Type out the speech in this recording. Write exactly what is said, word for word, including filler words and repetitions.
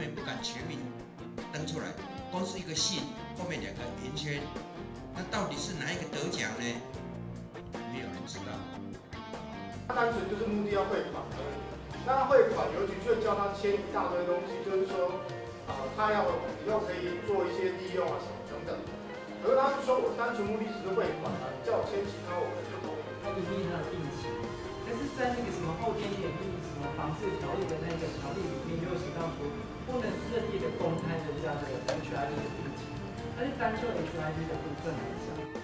面不敢全名登出来，光是一个姓，后面两个圆圈，那到底是哪一个得奖呢？没有人知道。 他单纯就是目的要汇款而已。那汇款邮局就叫他签一大堆东西，就是说，呃，他要以后可以做一些利用啊什么等等。可是他是说我单纯目的只是汇款啊，你叫我签其他我就不同意。 他一定他的定期，但是在那个什么后天演绎什么房事条例的那个条例里面，就有写到说，不能设立一个公开的叫这个 H I D 的定期，但是单就 H I D 的部分来讲。